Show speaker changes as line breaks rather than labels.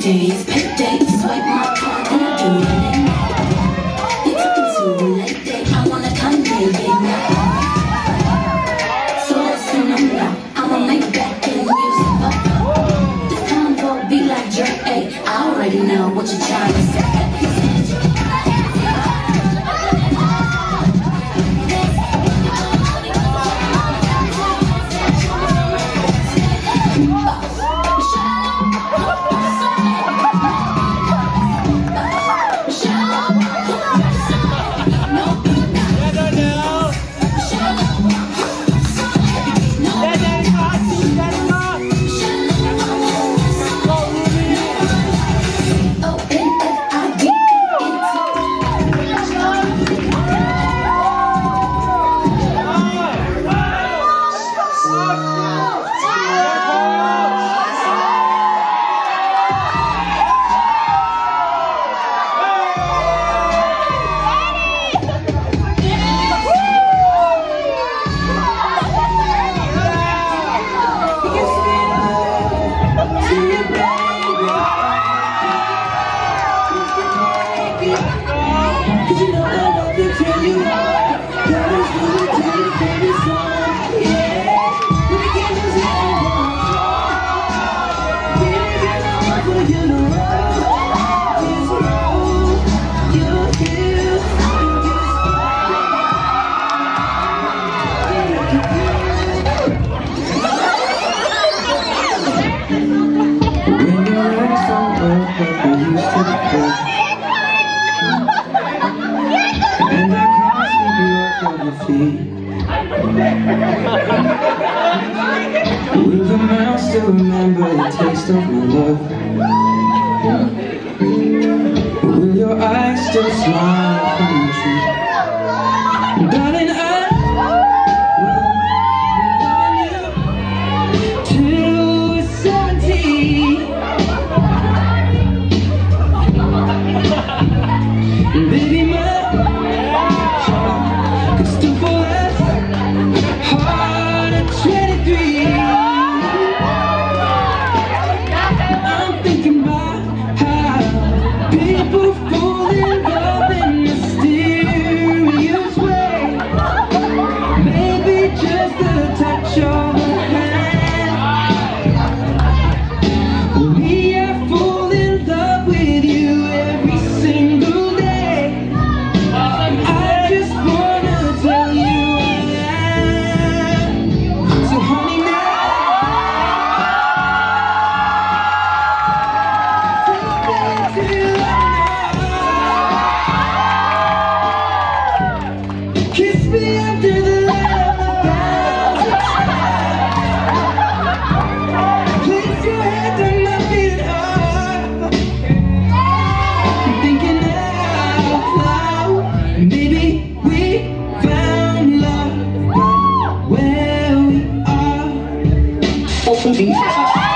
days, payday, swipe my card and I do it. You're talking too late, day. I wanna Kanye, yeah. So listen, I'ma make back in music. This time for be like Drake, ayy. I already know what you're trying to say.
Will the mouth still remember the taste of my love? Will your eyes still smile from the tree? Darling, I will love you till 70. Baby, my heart could still fall as hard at 23. I'm thinking about how people fall in love in mysterious way. Maybe just a touch of a hand. Me, I fall in love with you every single day. I just wanna tell you I am. So honey, now kiss me after the light of the place your head on my feet up. I'm thinking out loud. Maybe we found love right where we are. PUSOBeat.